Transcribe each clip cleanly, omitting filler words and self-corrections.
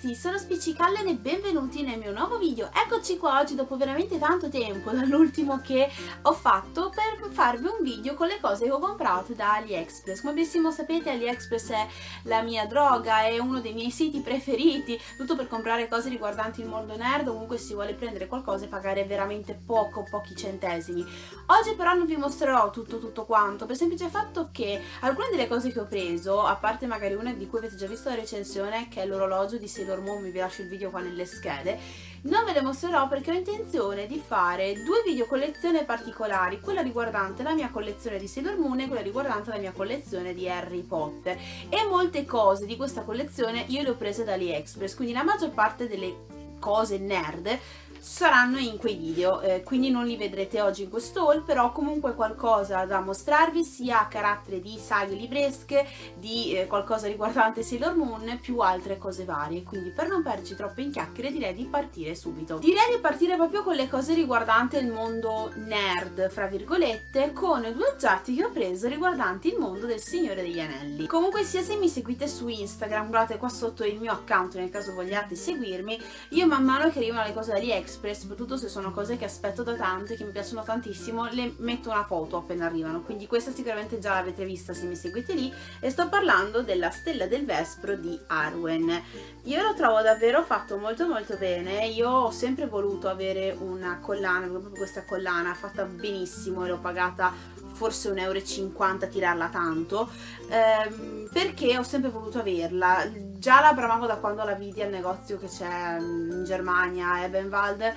tutti, sono Spiccicallen e benvenuti nel mio nuovo video. Eccoci qua oggi dopo veramente tanto tempo dall'ultimo che ho fatto per farvi un video con le cose che ho comprato da AliExpress. Come benissimo sapete, AliExpress è la mia droga, è uno dei miei siti preferiti, tutto per comprare cose riguardanti il mondo nerd. Comunque si vuole prendere qualcosa e pagare veramente pochi centesimi. Oggi però non vi mostrerò tutto quanto, per il semplice fatto che alcune delle cose che ho preso, a parte magari una di cui avete già visto la recensione, che è l'orologio di Sailor Moon, vi lascio il video qua nelle schede, non ve le mostrerò perché ho intenzione di fare due video collezione particolari, quella riguardante la mia collezione di Sailor Moon e quella riguardante la mia collezione di Harry Potter. E molte cose di questa collezione io le ho prese da AliExpress, quindi la maggior parte delle cose nerd saranno in quei video, quindi non li vedrete oggi in questo haul, però comunque qualcosa da mostrarvi sia a carattere di saghe libresche, di qualcosa riguardante Sailor Moon, più altre cose varie. Quindi per non perderci troppo in chiacchiere direi di partire subito. Direi di partire proprio con le cose riguardanti il mondo nerd, fra virgolette, con due oggetti che ho preso riguardanti il mondo del Signore degli Anelli. Comunque sia, se mi seguite su Instagram, guardate qua sotto il mio account nel caso vogliate seguirmi, io man mano che arrivano le cose da AliExpress, soprattutto se sono cose che aspetto da tanto e che mi piacciono tantissimo, le metto una foto appena arrivano, quindi questa sicuramente già l'avete vista se mi seguite lì, e sto parlando della Stella del Vespro di Arwen. Io lo trovo davvero fatto molto bene. Io ho sempre voluto avere una collana, proprio questa collana fatta benissimo, e l'ho pagata forse 1,50 €, tirarla tanto, perché ho sempre voluto averla. Già la bramavo da quando la vidi al negozio che c'è in Germania, Ebenwald,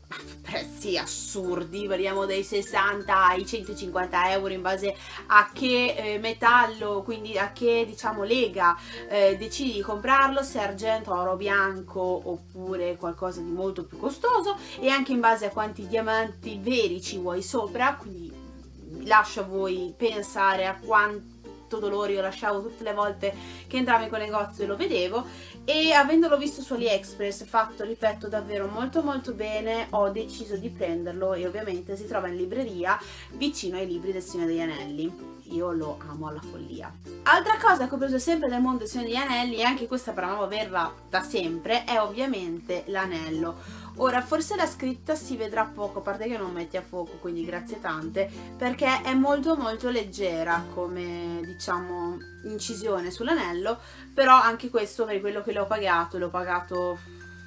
prezzi assurdi, variamo dai 60 ai 150 € in base a che metallo, quindi a che diciamo lega decidi di comprarlo, se argento, oro bianco oppure qualcosa di molto più costoso, e anche in base a quanti diamanti veri ci vuoi sopra. Quindi lascio a voi pensare a quanto dolore io lasciavo tutte le volte che entravo in quel negozio e lo vedevo, e avendolo visto su AliExpress fatto, ripeto, davvero molto bene, ho deciso di prenderlo, e ovviamente si trova in libreria vicino ai libri del Signore degli Anelli. Io lo amo alla follia. Altra cosa che ho preso sempre nel mondo del Signore degli Anelli, e anche questa bramavo averla da sempre, è ovviamente l'anello. Ora, forse la scritta si vedrà poco, a parte che non metti a fuoco, quindi grazie tante, perché è molto leggera come, diciamo, incisione sull'anello, però anche questo, per quello che l'ho pagato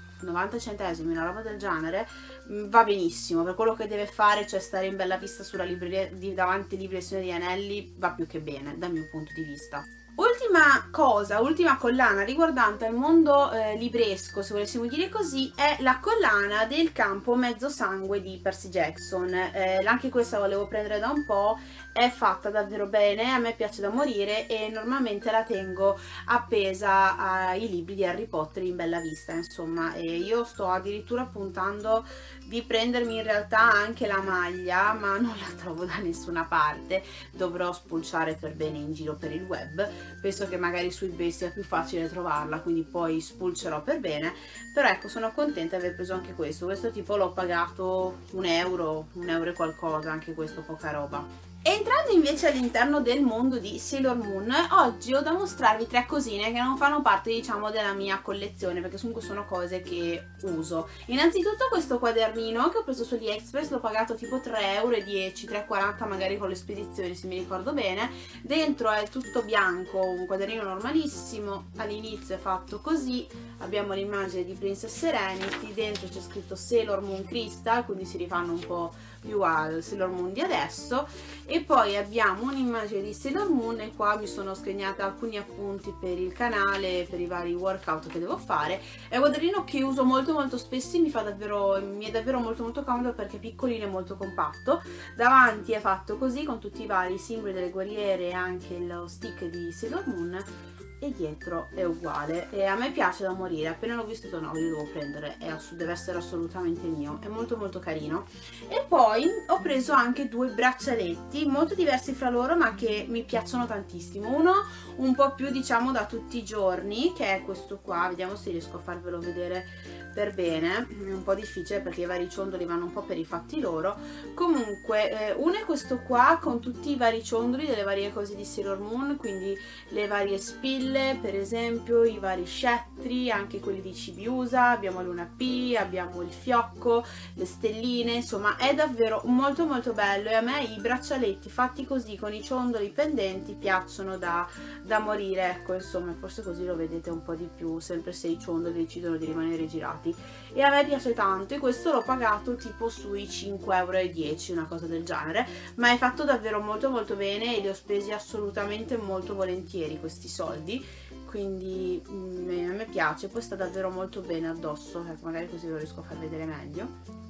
90 centesimi, una roba del genere, va benissimo per quello che deve fare, cioè stare in bella vista sulla libreria davanti ai libri del Signore degli Anelli, va più che bene dal mio punto di vista. Ultima cosa, ultima collana riguardante il mondo libresco, se volessimo dire così, è la collana del campo mezzo sangue di Percy Jackson. Anche questa volevo prendere da un po', è fatta davvero bene, a me piace da morire, e normalmente la tengo appesa ai libri di Harry Potter in bella vista, insomma. E io sto addirittura puntando di prendermi in realtà anche la maglia, ma non la trovo da nessuna parte, dovrò spulciare per bene in giro per il web. Penso che magari su eBay sia più facile trovarla, quindi poi spulcerò per bene. Però ecco, sono contenta di aver preso anche questo tipo l'ho pagato €1 e qualcosa, anche questo poca roba. Entrando invece all'interno del mondo di Sailor Moon, oggi ho da mostrarvi tre cosine che non fanno parte, diciamo, della mia collezione, perché comunque sono cose che uso. Innanzitutto questo quadernino che ho preso su AliExpress, l'ho pagato tipo 3,10 €, 3,40 € magari con le spedizioni, se mi ricordo bene. Dentro è tutto bianco, un quadernino normalissimo, all'inizio è fatto così, abbiamo l'immagine di Princess Serenity, dentro c'è scritto Sailor Moon Crystal, quindi si rifanno un po' più al Sailor Moon di adesso, e poi abbiamo un'immagine di Sailor Moon, e qua mi sono scrignata alcuni appunti per il canale, per i vari workout che devo fare. È un quadrino che uso molto spesso e mi è davvero molto comodo, perché è piccolino e molto compatto. Davanti è fatto così con tutti i vari simboli delle guerriere e anche lo stick di Sailor Moon, e dietro è uguale, e a me piace da morire. Appena l'ho visto no, io devo prendere, deve essere assolutamente mio, è molto carino. E poi ho preso anche due braccialetti molto diversi fra loro, ma che mi piacciono tantissimo. Uno un po' più, diciamo, da tutti i giorni, che è questo qua, vediamo se riesco a farvelo vedere per bene, è un po' difficile perché i vari ciondoli vanno un po' per i fatti loro. Comunque uno è questo qua con tutti i vari ciondoli delle varie cose di Sailor Moon, quindi le varie spille per esempio, i vari scettri, altri, anche quelli di Cibiusa, abbiamo Luna P, abbiamo il fiocco, le stelline, insomma è davvero molto molto bello, e a me i braccialetti fatti così con i ciondoli pendenti piacciono da morire, ecco, insomma, forse così lo vedete un po' di più, sempre se i ciondoli decidono di rimanere girati, e a me piace tanto, e questo l'ho pagato tipo sui 5,10 €, una cosa del genere, ma è fatto davvero molto molto bene e li ho spesi assolutamente molto volentieri questi soldi, quindi a me piace. Poi sta davvero molto bene addosso, ecco, magari così lo riesco a far vedere meglio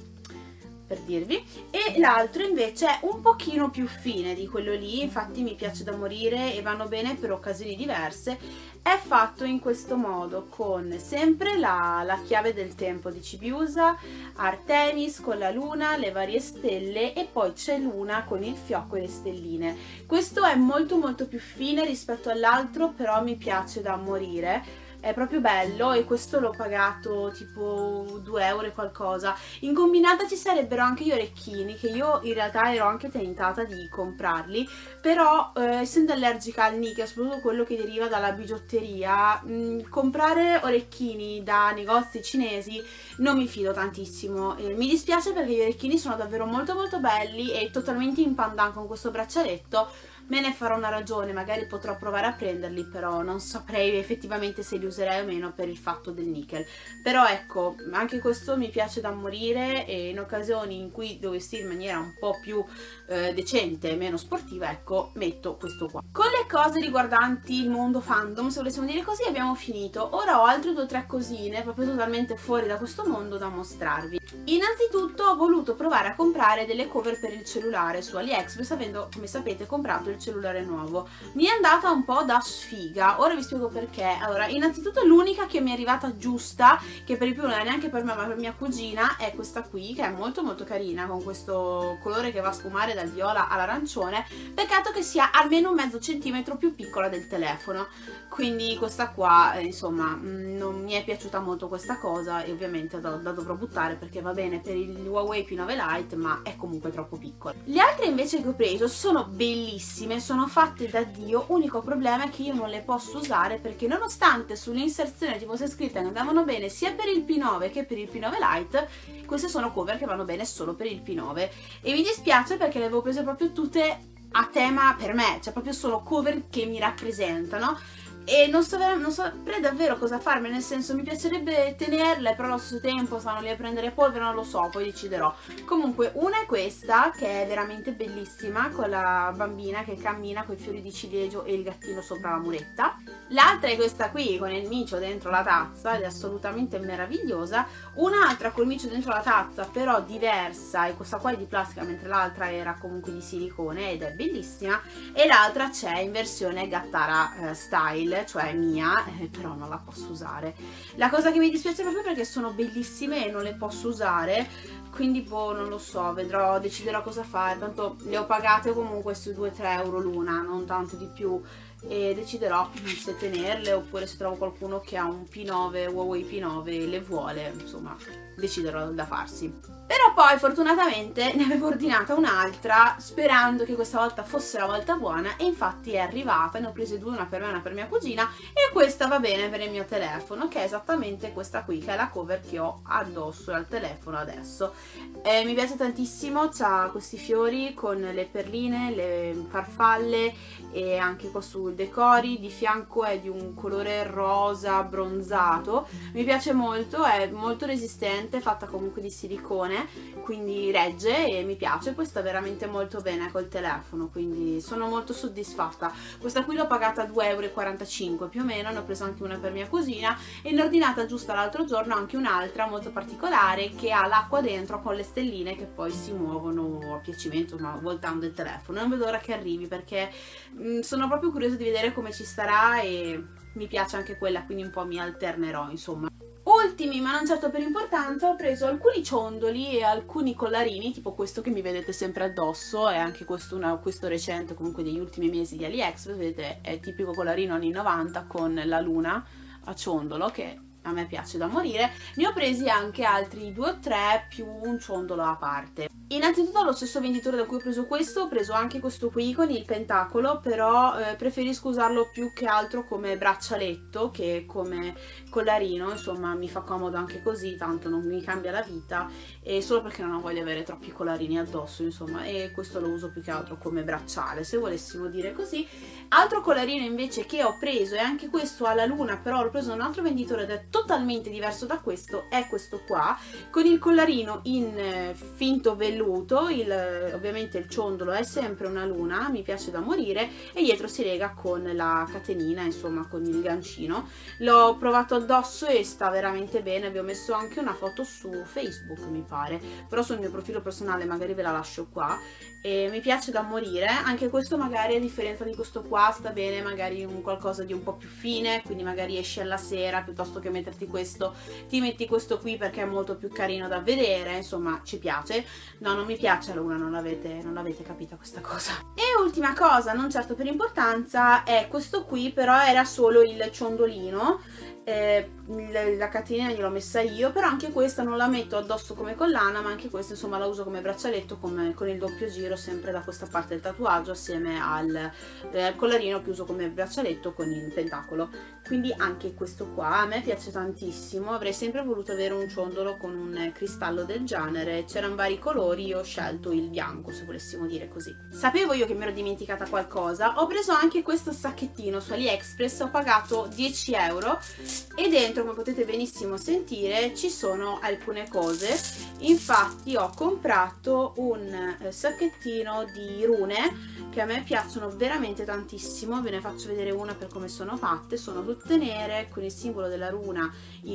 per dirvi. E l'altro invece è un pochino più fine di quello lì, infatti mi piace da morire e vanno bene per occasioni diverse. È fatto in questo modo, con sempre la chiave del tempo di Cibiusa, Artemis con la luna, le varie stelle, e poi c'è Luna con il fiocco e le stelline. Questo è molto molto più fine rispetto all'altro, però mi piace da morire. È proprio bello, e questo l'ho pagato tipo 2 € e qualcosa. In combinata ci sarebbero anche gli orecchini, che io in realtà ero anche tentata di comprarli, però essendo allergica al nickel, soprattutto quello che deriva dalla bigiotteria, comprare orecchini da negozi cinesi non mi fido tantissimo. Mi dispiace perché gli orecchini sono davvero molto molto belli e totalmente in pandan con questo braccialetto. Me ne farò una ragione, magari potrò provare a prenderli, però non saprei effettivamente se li userei o meno per il fatto del nickel. Però ecco, anche questo mi piace da morire, e in occasioni in cui devo vestire in maniera un po' più decente e meno sportiva, ecco, metto questo qua. Con le cose riguardanti il mondo fandom, se volessimo dire così, abbiamo finito. Ora ho altre 2 o 3 cosine proprio totalmente fuori da questo mondo da mostrarvi. Innanzitutto ho voluto provare a comprare delle cover per il cellulare su AliExpress, avendo, come sapete, comprato il cellulare nuovo. Mi è andata un po' da sfiga, ora vi spiego perché. Allora, innanzitutto l'unica che mi è arrivata giusta, che per di più non è neanche per me ma per mia cugina, è questa qui, che è molto molto carina, con questo colore che va a sfumare dal viola all'arancione. Peccato che sia almeno un mezzo centimetro più piccola del telefono, quindi questa qua insomma non mi è piaciuta molto questa cosa, e ovviamente la dovrò buttare perché va bene per il Huawei P9 Lite, ma è comunque troppo piccola. Le altre invece che ho preso sono bellissime, sono fatte da Dio. Unico problema è che io non le posso usare perché, nonostante sull'inserzione ci fosse scritto che andavano bene sia per il P9 che per il P9 Lite, queste sono cover che vanno bene solo per il P9, e mi dispiace perché le avevo prese proprio tutte a tema per me, cioè proprio sono cover che mi rappresentano, e non saprei davvero cosa farmi, nel senso mi piacerebbe tenerle, però allo stesso tempo stanno lì a prendere polvere, non lo so, poi deciderò. Comunque una è questa, che è veramente bellissima, con la bambina che cammina con i fiori di ciliegio e il gattino sopra la muretta. L'altra è questa qui con il micio dentro la tazza, ed è assolutamente meravigliosa. Un'altra col micio dentro la tazza, però diversa, e questa qua è di plastica mentre l'altra era comunque di silicone, ed è bellissima. E l'altra c'è in versione Gattara style, cioè mia, però non la posso usare. La cosa che mi dispiace proprio perché sono bellissime e non le posso usare, quindi boh, non lo so, vedrò, deciderò cosa fare. Tanto le ho pagate comunque sui 2-3 € l'una, non tanto di più, e deciderò se tenerle oppure se trovo qualcuno che ha un P9, Huawei P9 e le vuole, insomma deciderò da farsi. Però poi fortunatamente ne avevo ordinata un'altra sperando che questa volta fosse la volta buona, e infatti è arrivata. Ne ho prese 2, una per me e una per mia cugina, e questa va bene per il mio telefono, che è esattamente questa qui, che è la cover che ho addosso al telefono adesso. Mi piace tantissimo, c'ha questi fiori con le perline, le farfalle e anche qua sul decori, di fianco è di un colore rosa bronzato, mi piace molto, è molto resistente, fatta comunque di silicone, quindi regge e mi piace. Poi sta veramente molto bene col telefono, quindi sono molto soddisfatta. Questa qui l'ho pagata 2,45 € più o meno, ne ho preso anche una per mia cugina, e ne ho ordinata giusto l'altro giorno anche un'altra molto particolare che ha l'acqua dentro con le stelline che poi si muovono a piacimento, ma voltando il telefono. Non vedo l'ora che arrivi perché sono proprio curiosa di vedere come ci starà, e mi piace anche quella, quindi un po' mi alternerò, insomma. Ultimi, ma non certo per importanza, ho preso alcuni ciondoli e alcuni collarini, tipo questo che mi vedete sempre addosso, e anche questo un acquisto recente, comunque degli ultimi mesi di AliExpress. Vedete, è tipico collarino anni 90 con la luna a ciondolo, che a me piace da morire. Ne ho presi anche altri 2 o 3 più un ciondolo a parte. Innanzitutto lo stesso venditore da cui ho preso questo, ho preso anche questo qui con il pentacolo, però preferisco usarlo più che altro come braccialetto che come collarino, insomma mi fa comodo anche così, tanto non mi cambia la vita, e solo perché non ho voglia di avere troppi collarini addosso, insomma, e questo lo uso più che altro come bracciale, se volessimo dire così. Altro collarino invece che ho preso, e anche questo alla luna, però l'ho preso da un altro venditore ed è totalmente diverso da questo, è questo qua, con il collarino in finto velluto, ovviamente il ciondolo è sempre una luna, mi piace da morire, e dietro si lega con la catenina, insomma con il gancino. L'ho provato addosso e sta veramente bene, vi ho messo anche una foto su Facebook mi pare, però sul mio profilo personale magari ve la lascio qua, e mi piace da morire. Anche questo magari a differenza di questo qua sta bene magari un qualcosa di un po' più fine, quindi magari esci alla sera, piuttosto che metterti questo ti metti questo qui perché è molto più carino da vedere, insomma ci piace. No, non mi piace la luna, non l'avete capita questa cosa. E ultima cosa, non certo per importanza, è questo qui, però era solo il ciondolino, la catenina gliel'ho messa io, però anche questa non la metto addosso come collana, ma anche questa insomma la uso come braccialetto, con il doppio giro sempre da questa parte del tatuaggio, assieme al collarino che uso come braccialetto con il pentacolo. Quindi anche questo qua a me piace tantissimo, avrei sempre voluto avere un ciondolo con un cristallo del genere, c'erano vari colori, io ho scelto il bianco, se volessimo dire così. Sapevo io che mi ero dimenticata qualcosa, ho preso anche questo sacchettino su AliExpress, ho pagato 10 euro, e dentro, come potete benissimo sentire, ci sono alcune cose. Infatti ho comprato un sacchettino di rune che a me piacciono veramente tantissimo, ve ne faccio vedere una per come sono fatte. Sono tutte nere con il simbolo della runa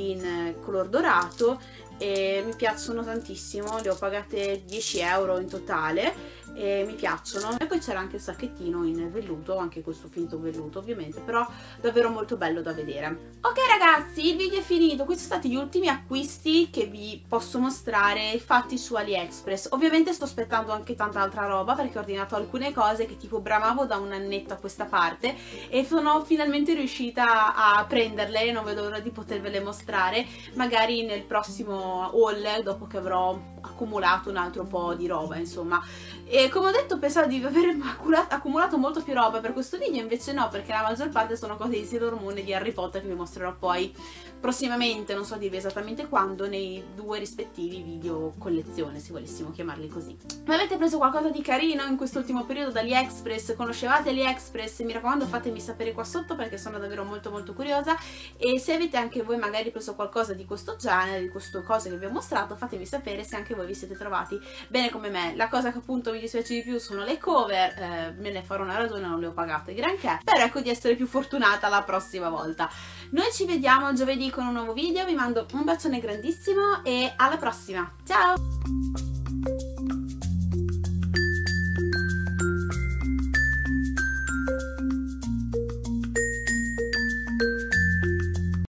in color dorato e mi piacciono tantissimo, le ho pagate 10 euro in totale e mi piacciono. E poi c'era anche il sacchettino in velluto, anche questo finto velluto ovviamente, però davvero molto bello da vedere. Ok ragazzi, il video è finito, questi sono stati gli ultimi acquisti che vi posso mostrare fatti su AliExpress. Ovviamente sto aspettando anche tanta altra roba perché ho ordinato alcune cose che tipo bramavo da un annetto a questa parte e sono finalmente riuscita a prenderle, non vedo l'ora di potervele mostrare magari nel prossimo haul, dopo che avrò accumulato un altro po' di roba, insomma. E come ho detto pensavo di aver accumulato molto più roba per questo video, invece no, perché la maggior parte sono cose di Sailor Moon e di Harry Potter che vi mostrerò poi prossimamente, non so dirvi esattamente quando, nei 2 rispettivi video collezione, se volessimo chiamarli così. Ma avete preso qualcosa di carino in quest'ultimo periodo da AliExpress? Conoscevate AliExpress? Mi raccomando, fatemi sapere qua sotto perché sono davvero molto curiosa, e se avete anche voi magari preso qualcosa di questo genere, di queste cose che vi ho mostrato, fatemi sapere se anche voi vi siete trovati bene come me. La cosa che appunto mi dispiace di più sono le cover, me ne farò una ragione, non le ho pagate granché, spero ecco di essere più fortunata la prossima volta. Noi ci vediamo giovedì con un nuovo video, vi mando un bacione grandissimo e alla prossima, ciao!